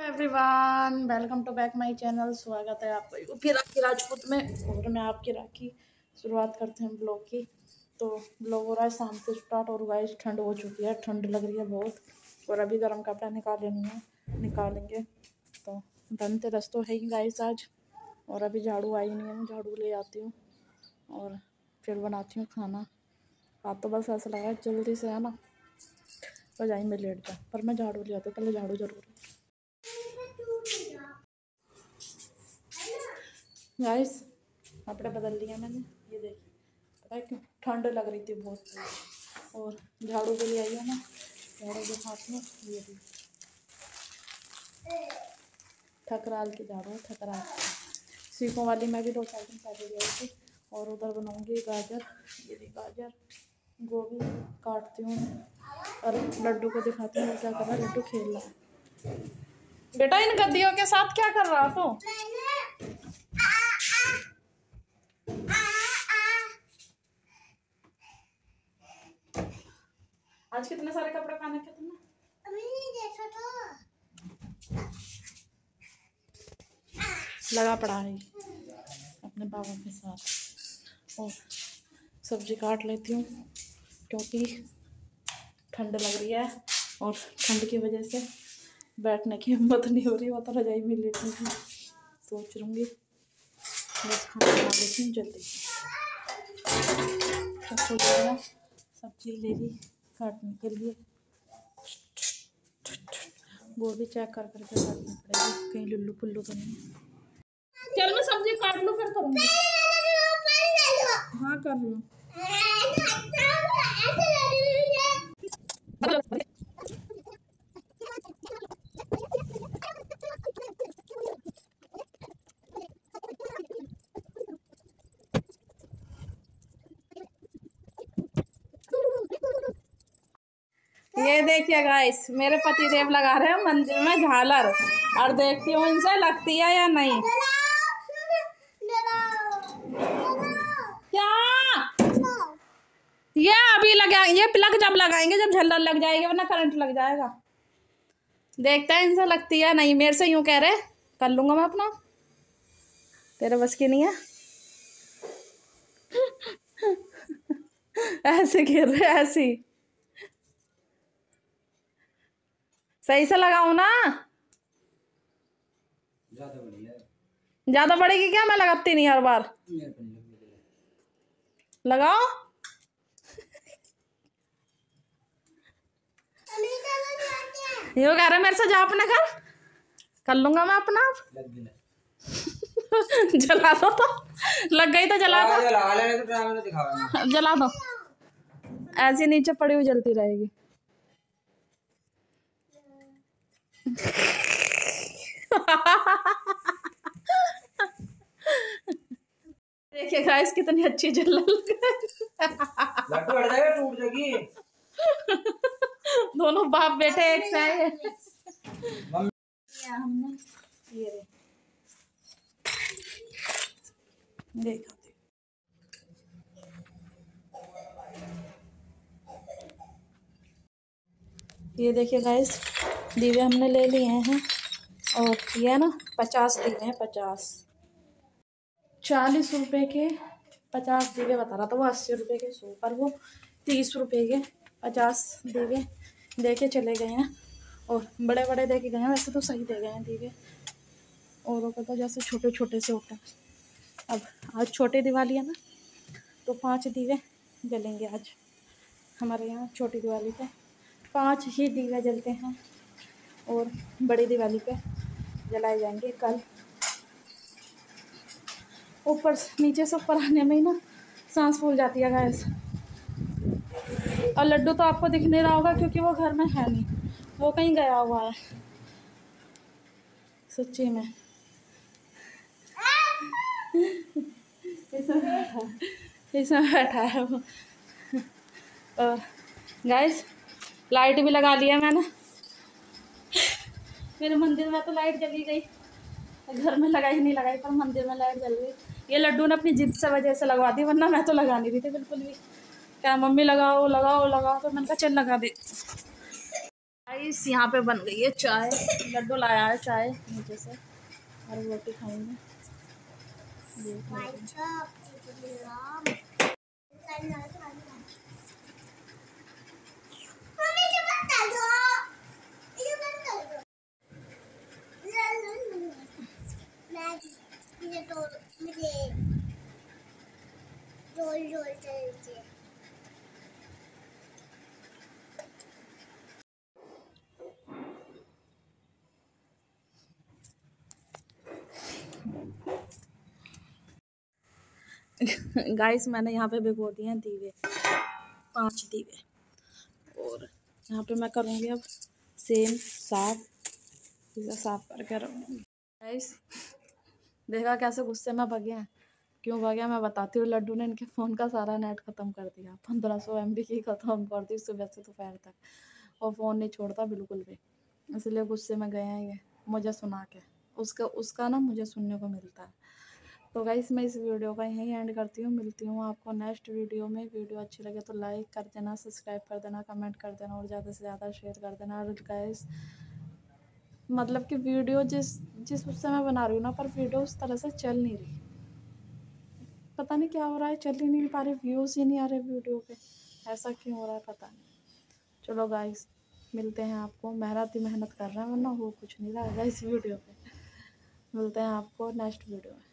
Everyone, welcome to back my channel. स्वागत है आपका यूपी राखी राजपूत में। और मैं आपकी राखी शुरुआत करते हैं ब्लॉग की। तो ब्लॉग हो रहा है शाम से स्टार्ट। और गाइस ठंड हो चुकी है, ठंड लग रही है बहुत। और अभी गर्म कपड़ा निकालेंगे। तो धनतेरस तो है ही गाइस आज। और अभी झाड़ू आई नहीं है, मैं झाड़ू ले आती हूँ और फिर बनाती हूँ खाना। आप तो बस ऐसा लगा जल्दी से है ना बजाई में लेट जाओ, पर मैं झाड़ू ले आती हूँ। पहले झाड़ू जरूर गाइस, कपड़े बदल लिया मैंने। ये देखिए, पता है क्यों? ठंड लग रही थी बहुत। और झाड़ू के लिए आई है ना, झाड़ू के हाथ में ये भी ठकराल की झाड़ू है, ठकराल सीखों वाली। मैं भी 2-4 दिन पहले गई थी। और उधर बनाऊंगी गाजर, ये भी गाजर गोभी काटती हूँ। और लड्डू को दिखाती हूँ क्या कर रहा है। लड्डू खेल रहा है। बेटा इन गद्दियों के साथ क्या कर रहा तो? आज कितने सारे कपड़े पहने थे तुमने? अभी नहीं देखा था। लगा पड़ा है अपने बाबा के साथ। और सब्जी काट लेती हूँ क्योंकि ठंड लग रही है। और ठंड की वजह से बैठने की हिम्मत नहीं हो रही। वो तो रजाई में लेटने की सोच लूँगी। बस खाना बना लेती हूँ जल्दी। सब्जी ले ली काटने के लिए। वो भी चेक कर करके काटनी पड़ेगी, कहीं लुल्लू पुल्लू तो नहीं। चल मैं सब्जी काट लूँ फिर करूँगी। हाँ कर लूँ। ये देखिए गाइस, मेरे पतिदेव लगा रहे हैं मंदिर में झालर। और देखती हूँ इनसे लगती है या नहीं। क्या ये अभी लगा, ये प्लग जब लगाएंगे जब झल्लर लग जाएगी, वरना करंट लग जाएगा। देखते हैं इनसे लगती है नहीं। मेरे से यूं कह रहे कर लूंगा मैं अपना, तेरे बस की नहीं है। ऐसे कह रहे, ऐसी सही से लगाओ ना। ज्यादा बढ़ेगी क्या? मैं लगाती नहीं हर बार। लगाओ। यो कह रहे मेरे से जा अपने घर, कर लूंगा मैं अपना। जला दो तो लग गई तो जला दो, जला दो। ऐसे नीचे पड़ी हुई जलती रहेगी। देखिए गाइस कितनी अच्छी जल दोनों बाप बेटे एक साथ हमने ये देखा। ये देखिए गाइस, दीवे हमने ले लिए हैं। और ये ना 50 दीवे हैं, 40 रुपए के 50 दीवे बता रहा था वो। 80 रुपए के 100, पर वो 30 रुपए के 50 दीवे दे के चले गए हैं। और बड़े बड़े दे के गए हैं, वैसे तो सही दे गए हैं दीवे। और वो तो जैसे छोटे छोटे से होते हैं। अब आज छोटी दिवाली है ना, तो 5 दीवे जलेंगे आज हमारे यहाँ। छोटी दिवाली पे 5 ही दीवे जलते हैं। और बड़ी दिवाली पे जलाए जाएंगे कल। ऊपर नीचे से ऊपर आने में ही ना सांस फूल जाती है गैस। और लड्डू तो आपको दिख नहीं रहा होगा क्योंकि वो घर में है नहीं, वो कहीं गया हुआ है सच्ची में। इसमें बैठा है वो। और गाइस लाइट भी लगा लिया मैंने। मेरे मंदिर में तो लाइट जली गई, घर में लगाई नहीं लगाई, पर मंदिर में लाइट जल गई। ये लड्डू ने अपनी जिद से वजह से लगवा दी, वरना मैं तो लगा नहीं रही थी बिल्कुल भी। क्या मम्मी लगाओ लगाओ लगाओ, तो मैंने कहा चल लगा दे। गाइस यहाँ पे बन गई है चाय। लड्डू लाया है चाय नीचे से और रोटी खाएंगे। गाइस मैंने यहाँ पे भिगो दिए हैं दीवे, 5 दीवे, और यहाँ पे मैं करूँगी अब सेम साफ, इसे साफ करके रखूँगी। गाइस देखा कैसे गुस्से में भगे हैं, क्यों भगे मैं बताती हूँ। लड्डू ने इनके फ़ोन का सारा नेट ख़त्म कर दिया, 1500 MB की ख़त्म कर दी सुबह से दोपहर तक, और फ़ोन नहीं छोड़ता बिल्कुल भी, इसलिए गुस्से में गए हैं ये मुझे सुना के। उसका ना मुझे सुनने को मिलता है। तो गाइस मैं इस वीडियो का यहीं एंड करती हूँ, मिलती हूँ आपको नेक्स्ट वीडियो में। वीडियो अच्छी लगे तो लाइक कर देना, सब्सक्राइब कर देना, कमेंट कर देना और ज़्यादा से ज़्यादा शेयर कर देना। और गाइस मतलब कि वीडियो जिस उससे मैं बना रही हूँ ना, पर वीडियो उस तरह से चल नहीं रही, पता नहीं क्या हो रहा है, चल ही नहीं पा रहे, व्यूज़ ही नहीं आ रहे वीडियो पे, ऐसा क्यों हो रहा है पता नहीं। चलो गाइस मिलते हैं आपको, मेहनत कर रहे हैं वरना हो कुछ नहीं रहा है इस वीडियो पे। मिलते हैं आपको नेक्स्ट वीडियो में।